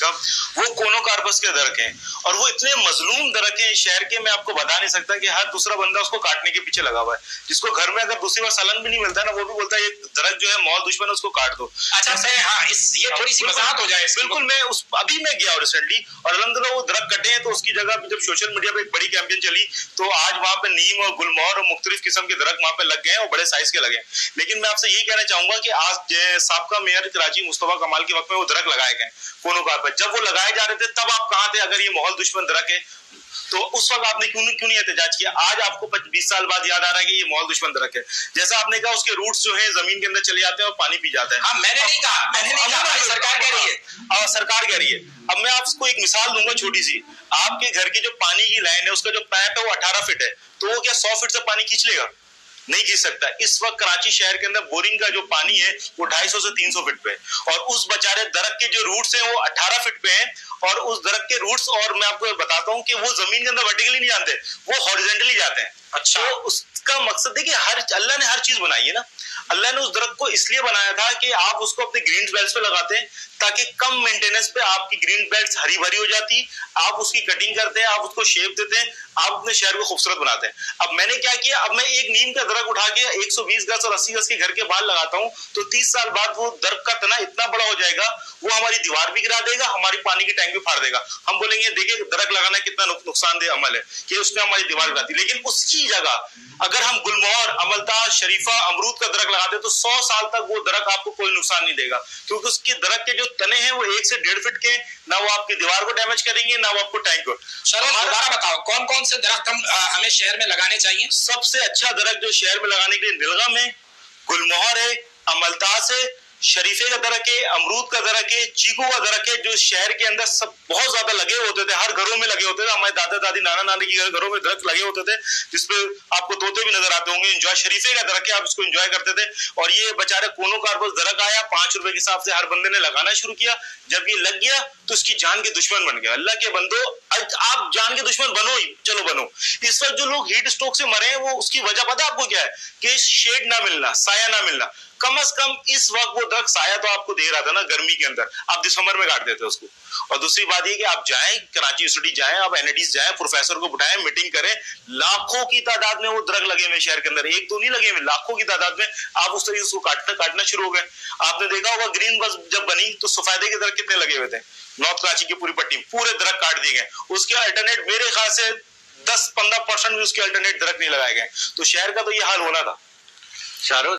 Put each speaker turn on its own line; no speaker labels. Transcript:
वो कोनोकार्पस के दरख्त हैं और वो इतने मजलूम दरख्त हैं शहर के, मैं आपको बता नहीं सकता कि हर दूसरा बंदा उसको काटने के पीछे लगा हुआ है। जिसको घर में अगर दूसरी बार सालन भी नहीं मिलता ना, वो भी बोलता है ये दरख्त जो है मौत दुश्मन है, उसको काट दो।
अच्छा हाँ, ये थोड़ी सी वजाहत हो जाए।
बिल्कुल, मैं अभी मैं गया रिसेंटली और अल्हम्दुलिल्लाह वो दरख्त कटे हैं, तो उसकी जगह जब सोशल मीडिया पे एक बड़ी कैंपेन चली तो आज वहां पे नीम और गुलमोहर और मुख्तलिफ किस्म के दरख्त वहां पे लग गए हैं और बड़े साइज के लगे। लेकिन मैं आपसे यही कहना चाहूंगा कि आज साबका मेयर कराची मुस्तफा कमाल के वक्त में वो दरख्त लगाए गए कोनोकार्पस, जब वो लगाए जा रहे थे तब आप कहां थे? अगर ये माहौल दुश्मन दरख्त है तो उस वक्त आपने क्यों नहीं एहतजाज किया? आज आपको 20 साल बाद याद आ रहा है कि ये माहौल दुश्मन दरख्त है। जैसा आपने कहा उसके रूट्स जो है जमीन के अंदर चले जाते हैं और पानी पी जाते हैं।
हाँ, मैंने नहीं कहा, सरकार कह रही है।
सरकार कह रही है। अब मैं आपको एक मिसाल दूंगा छोटी सी। आपके घर की जो पानी की लाइन है उसका जो पाइप है वो 18 फीट है, तो वो क्या 100 फीट से पानी खींच लेगा? नहीं खींच सकता। इस वक्त कराची शहर के अंदर बोरिंग का जो पानी है वो 250 से 300 फीट पे है और उस बेचारे दरख्त के जो रूट्स हैं वो 18 फीट पे हैं और उस दरख्त के रूट्स, और मैं आपको बताता हूँ कि वो जमीन के अंदर वर्टिकली नहीं जाते, वो हॉरिजॉन्टली जाते हैं।
अच्छा,
तो उसका मकसद है कि अल्लाह ने हर चीज बनाई है ना, अल्लाह ने उस दरख्त को इसलिए बनाया था कि आप उसको अपने ग्रीन बेल्ट पे लगाते हैं ताकि कम मेंटेनेंस पे आपकी ग्रीन बेल्ट हरी भरी हो जाती, आप उसकी कटिंग करते हैं, आप उसको शेप देते हैं, आप अपने शहर को खूबसूरत बनाते हैं। अब मैंने क्या किया, अब मैं एक नीम का दरख्त उठा के 120 गज और 80 गज के घर के बाहर लगाता हूँ तो 30 साल बाद वो दरख्त का तना इतना बड़ा हो जाएगा, वो हमारी दीवार भी गिरा देगा, हमारी पानी की टैंक भी फाड़ देगा। हम बोलेंगे देखिए दरख्त लगाना कितना नुकसानदेह अमल है कि उसने हमारी दीवार गिरा दी। लेकिन उसकी जगह अगर हम गुलमोहर, अमलताज, शरीफा, अमरूद का दरख्त लगाते तो 100 साल तक वो दरख्त आपको कोई नुकसान नहीं देगा, क्योंकि उसके दरख्त के जो तने हैं वो 1 से 1.5 फीट के, ना वो आपकी दीवार को डैमेज करेंगे ना वो आपको टैंक को।
दोबारा बताओ कौन कौन से दरख्त हमें शहर में लगाने चाहिए?
सबसे अच्छा दरख्त जो शहर में लगाने के लिए नीलगम है, गुलमोहर है, अमलताज है, शरीफे का दरख्त है, अमरूद का दरख्त है, चीकू का दरख्त है, जो शहर के अंदर सब बहुत ज्यादा लगे होते थे, हर घरों में लगे होते थे। हमारे दादा दादी नाना नानी के घरों में दरख्त लगे होते थे जिसपे आपको तोते भी नजर आते होंगे। एंजॉय शरीफे का दरख्त है, आप इसको एंजॉय करते थे। और ये बेचारे कोनोकार्पस दरख्त आया 5 रुपए के हिसाब से हर बंदे ने लगाना शुरू किया। जब ये लग गया तो उसकी जान के दुश्मन बन गया। अल्लाह के बंदो, आप जान के दुश्मन बनो ही, चलो बनो। इस वक्त जो लोग हीट स्ट्रोक से मरे हैं वो उसकी वजह पता आपको क्या है? कि शेड ना मिलना, साया ना मिलना। कम से कम इस वक्त वो दरख्त साया तो आपको दे रहा था ना गर्मी के अंदर, आप दिसंबर में काट देते उसको। और दूसरी बात ये कि आप जाएं कराची यूनिवर्सिटी जाएं, आप एनआईटीज जाएं, प्रोफेसर को बुलाएं, मीटिंग करें, लाखों की तादाद में वो दरख्त लगे हुए शहर के अंदर, एक दो नहीं लगे हुए, लाखों की तादाद में। आप उस तरीके से उसको काटना शुरू हो गए। आपने देखा होगा ग्रीन बस जब बनी तो सफेदे के दरख्त कितने लगे हुए थे, नॉर्थ कराची की पूरी पट्टी पूरे दरख्त काट दिए गए। उसके अल्टरनेट मेरे ख्याल से 10-15% भी उसके अल्टरनेट दरख्त नहीं लगाए गए। तो शहर का तो ये हाल होना था।